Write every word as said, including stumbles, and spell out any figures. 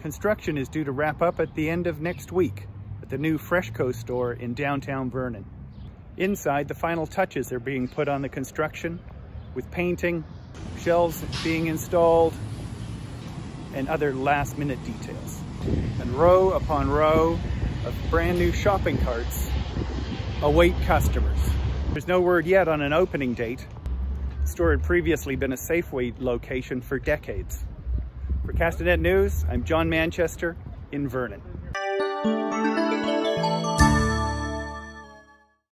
Construction is due to wrap up at the end of next week at the new Freshco store in downtown Vernon. Inside, the final touches are being put on the construction with painting, shelves being installed, and other last-minute details. And row upon row of brand new shopping carts await customers. There's no word yet on an opening date. The store had previously been a Safeway location for decades. For Castanet News, I'm John Manchester in Vernon.